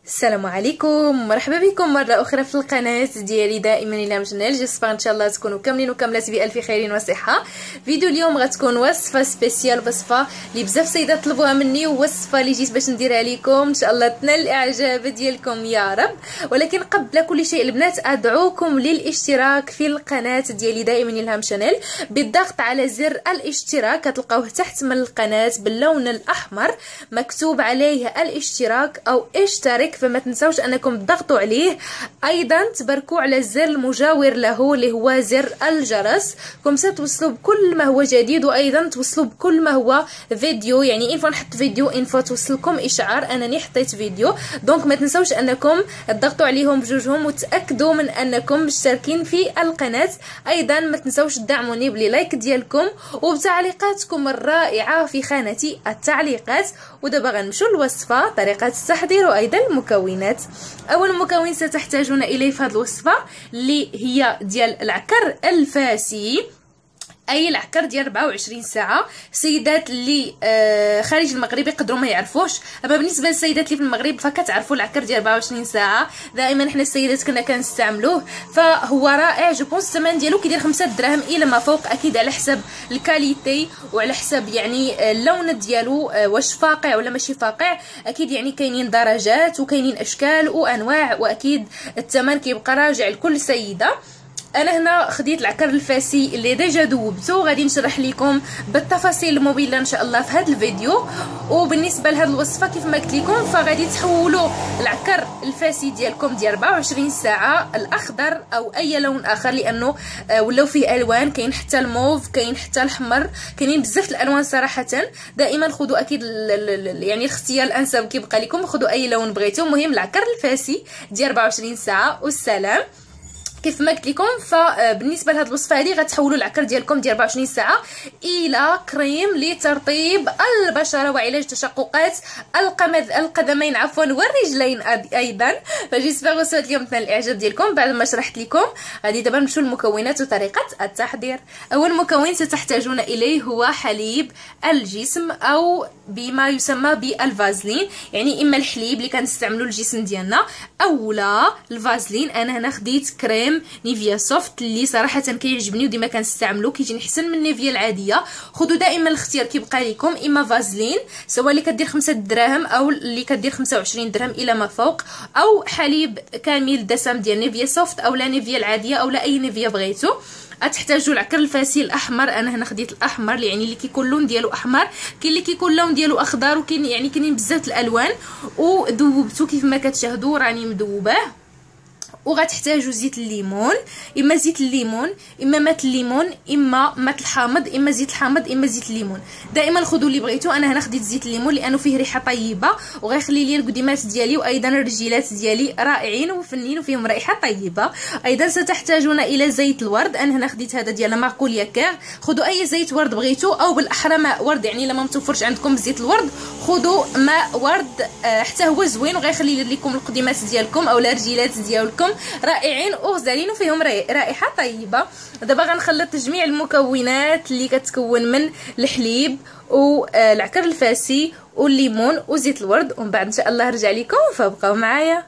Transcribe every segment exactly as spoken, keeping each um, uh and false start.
السلام عليكم، مرحبا بكم مره اخرى في القناه ديالي دائما الهام جنال. جيسبر ان شاء الله تكونوا كاملين وكاملات بالف خير وصحه. فيديو اليوم غتكون وصفه سبيسيال، وصفه اللي بزاف سيدات طلبوها مني، ووصفه اللي جيت باش نديرها لكم ان شاء الله تنال الاعجاب ديالكم يا رب. ولكن قبل كل شيء البنات ادعوكم للاشتراك في القناه ديالي دائما الهام شانيل بالضغط على زر الاشتراك، كتلقاوه تحت من القناه باللون الاحمر مكتوب عليه الاشتراك او اشترك، فما تنساوش انكم تضغطوا عليه. ايضا تباركوا على الزر المجاور له اللي هو زر الجرس، كمسا توصلوا بكل ما هو جديد، وايضا توصلوا بكل ما هو فيديو، يعني انفو نحط فيديو انفو توصلكم اشعار انني حطيت فيديو. دونك ما تنساوش انكم تضغطوا عليهم بجوجهم وتاكدوا من انكم مشتركين في القناه. ايضا ما تنساوش تدعموني بلي لايك ديالكم وبتعليقاتكم الرائعه في خانه التعليقات. ودابا غنمشيو للوصفه، طريقه التحضير وايضا المكونات. اول مكون ستحتاجون اليه في هذه الوصفه اللي هي ديال العكر الفاسي، اي العكر ديال أربعة وعشرين ساعه. السيدات اللي آه خارج المغرب يقدروا ما يعرفوش، اما بالنسبه للسيدات اللي في المغرب فكتعرفوا العكر ديال أربعة وعشرين ساعه. دائما حنا السيدات كنا كنستعملوه، فهو رائع. جو بونس الثمن ديالو كيدير خمسة دراهم الى ما فوق، اكيد على حسب الكاليتي وعلى حسب يعني اللون ديالو، آه واش فاقع ولا ماشي فاقع. اكيد يعني كاينين درجات وكاينين اشكال وانواع، واكيد الثمن كيبقى راجع لكل سيده. انا هنا خديت العكر الفاسي اللي ديجا ذوبته، غادي نشرح لكم بالتفاصيل الممله ان شاء الله في هذا الفيديو. وبالنسبه لهذه الوصفه كيف ما قلت لكم فغادي تحولوا العكر الفاسي ديالكم ديال أربعة وعشرين ساعه الاخضر او اي لون اخر، لانه ولاو فيه الوان، كاين حتى الموف، كاين حتى الاحمر، كاينين بزاف الالوان صراحه. دائما خذوا اكيد يعني الاختيار الانسب كيبقى لكم، خذوا اي لون بغيتو. المهم العكر الفاسي ديال أربعة وعشرين ساعه والسلام. كيف ما قلت لكم فبالنسبه لهاد الوصفه هذه غتحولوا العكر ديالكم ديال أربعة وعشرين ساعه الى كريم لترطيب البشره وعلاج تشققات القمد القدمين عفوا والرجلين ايضا. فجيسبر وصلت اليوم تنال الاعجاب ديالكم بعد ما شرحت لكم. غادي دابا نمشيو للمكونات وطريقه التحضير. اول مكون ستحتاجون اليه هو حليب الجسم او بما يسمى بالفازلين، يعني اما الحليب اللي كنستعملوا للجسم ديالنا اولا الفازلين. انا هنا خديت كريم نيفيا سوفت اللي صراحه كيعجبني وديما كنستعملو، كيجيني احسن من نيفيا العاديه. خذوا دائما الاختيار كيبقى لكم، اما فازلين سواء اللي كدير خمسة دراهم او اللي كدير خمسة وعشرين درهم الى ما فوق، او حليب كامل الدسم ديال نيفيا سوفت او لا نيفيا العاديه او لا اي نيفيا بغيتو. غتحتاجوا العكر الفاسي الاحمر، انا هنا خديت الاحمر يعني اللي كيكون اللون ديالو احمر، كاين اللي كيكون اللون ديالو اخضر، وكاين يعني كاينين بزاف الالوان. وذوبتو كيف ما كتشاهدوا راني مذوباه. وغتحتاجوا زيت الليمون، اما زيت الليمون اما ماء الليمون اما ماء الحامض اما زيت الحامض اما زيت الليمون. دائما خذوا اللي بغيتو. انا هنا خديت زيت الليمون لانه فيه ريحه طيبه وغيخلي لي القديمات ديالي وايضا الرجيلات ديالي رائعين وفنين وفيهم رائحه طيبه. ايضا ستحتاجون الى زيت الورد، انا هنا خديت هذا ديال ماركوليا كير. خذوا اي زيت ورد بغيتو او بالاحرى ماء ورد، يعني لما متوفرش عندكم زيت الورد خذوا ماء ورد، آه حتى هو زوين وغيخلي لكم القديمات ديالكم او الرجيلات ديالكم رائعين وغزالين وفيهم رائحه طيبه. دابا غنخلط جميع المكونات اللي كتكون من الحليب والعكر الفاسي والليمون وزيت الورد، ومن بعد ان شاء الله نرجع لكم فبقاو معايا.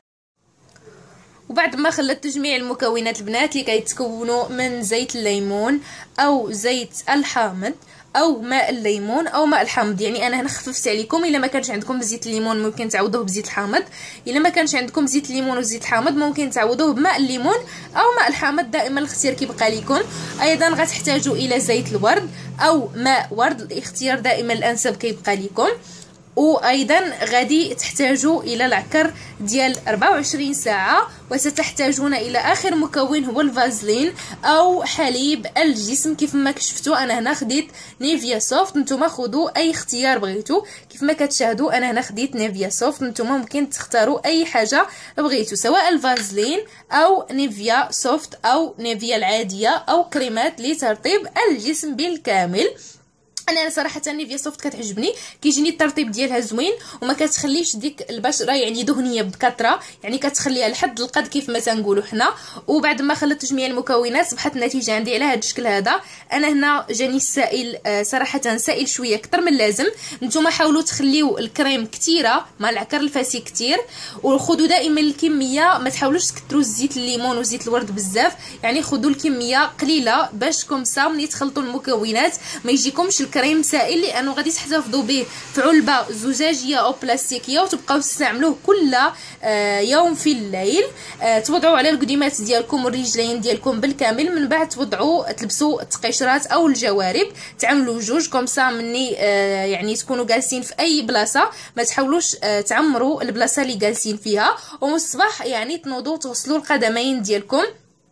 وبعد ما خلطت جميع المكونات البنات اللي كيتكونوا من زيت الليمون او زيت الحامض او ماء الليمون او ماء الحامض، يعني انا هنا خففت عليكم. الا ما كانش عندكم زيت الليمون ممكن تعوضوه بزيت الحامض، الا ما كانش عندكم زيت الليمون وزيت الحامض ممكن تعوضوه بماء الليمون او ماء الحامض، دائما الاختيار كيبقى لكم. ايضا غتحتاجوا الى زيت الورد او ماء ورد، الاختيار دائما الانسب كيبقى لكم. وايضا غادي تحتاجوا الى العكر ديال أربعة وعشرين ساعه. وستحتاجون الى اخر مكون هو الفازلين او حليب الجسم. كيف ما شفتوا انا هنا خديت نيفيا سوفت، نتوما خذوا اي اختيار بغيتو. كيف ما كتشاهدوا انا هنا خديت نيفيا سوفت، نتوما ممكن تختاروا اي حاجه بغيتو سواء الفازلين او نيفيا سوفت او نيفيا العاديه او كريمات لترطيب الجسم بالكامل. انا صراحه نيفيا سوفت كتعجبني، كيجيني الترطيب ديالها زوين وما كتخليش ديك البشره يعني دهنيه بكثره، يعني كتخليها لحد القد كيف ما تنقولوا حنا. وبعد ما خلطت جميع المكونات صبحت النتيجه عندي على هذا الشكل هذا. انا هنا جاني السائل آه صراحه سائل شويه اكثر من اللازم. نتوما حاولوا تخليو الكريم كثيره مع العكر الفاسي كثير، وخذوا دائما الكميه، ما تحاولوش تكثروا زيت الليمون وزيت الورد بزاف، يعني خذوا الكميه قليله باش كومسا ملي تخلطوا المكونات ما يجيكمش الكريم سائل، لانه غادي تحتفظوا به في علبه زجاجيه او بلاستيكيه وتبقاو تستعملوه كل آه يوم في الليل. آه توضعوا على القديمات ديالكم والرجلين ديالكم بالكامل، من بعد توضعوا تلبسوا التقشرات او الجوارب، تعملوا جوج كومسا مني آه يعني تكونوا جالسين في اي بلاصه، ما تحاولوش آه تعمروا البلاصه اللي جالسين فيها. ومن الصباح يعني تنوضوا تغسلوا القدمين ديالكم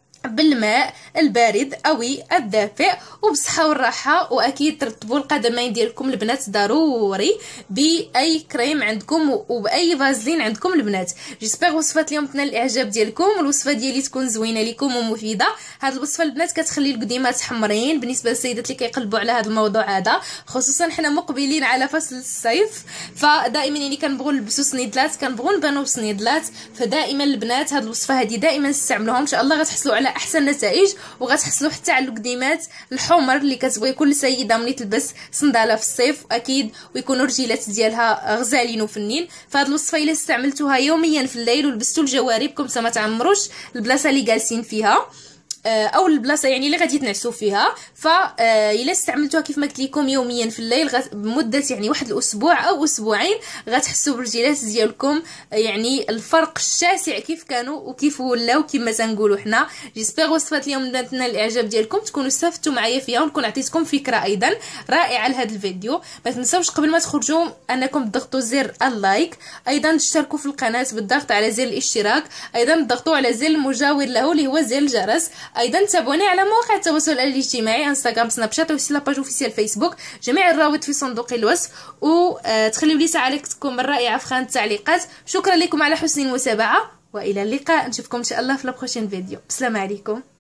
بالماء البارد او الدافئ وبصحه والراحه. واكيد ترطبوا القدمين ديالكم البنات ضروري باي كريم عندكم وباي فازلين عندكم البنات. جيسبر وصفه اليوم تنال الاعجاب ديالكم والوصفه ديالي تكون زوينه لكم ومفيده. هاد الوصفه البنات كتخلي القديمات حمرين بالنسبه للسيدات اللي كيقلبوا على هذا الموضوع هذا، خصوصا حنا مقبلين على فصل الصيف، فدائما يعني كنبغوا نلبسوا سنيدلات، كنبغوا نبانوا بسنيدلات، فدائما البنات هاد الوصفه هذه دائما استعملوها ان شاء الله غتحصلوا على احسن نتائج، وغتحصلوا حتى على القديمات الحمر اللي كتبغي كل سيده ملي تلبس صنداله في الصيف اكيد ويكونوا الرجيلات ديالها غزالين وفنين. فهاد الوصفه الا استعملتوها يوميا في الليل ولبستوا لجواربكم ما تعمروش البلاصه اللي جالسين فيها او البلاصه يعني اللي غادي تنعسوا فيها، فالا استعملتوها كيف ما قلت لكم يوميا في الليل بمده يعني واحد الاسبوع او اسبوعين غتحسوا بالرجيلات ديالكم يعني الفرق الشاسع كيف كانوا وكيف ولاو كما تنقولوا حنا. جيسبر وصفه اليوم نالت الاعجاب ديالكم، تكونوا استفدتوا معايا فيها ونكون عطيتكم فكره ايضا رائعه لهذا الفيديو. ما تنساوش قبل ما تخرجوا انكم تضغطوا زر اللايك، ايضا تشتركوا في القناه بالضغط على زر الاشتراك، ايضا تضغطوا على زر المجاور له اللي هو زر الجرس، ايضا تابعوني على مواقع التواصل الاجتماعي انستغرام سناب شات وسي لاباج اوفيسيال فيسبوك، جميع الروابط في صندوق الوصف. وتخليوا لي تعليقاتكم الرائعه في خانه التعليقات. شكرا لكم على حسن المتابعه والى اللقاء، نشوفكم ان شاء الله في البروشين فيديو. السلام عليكم.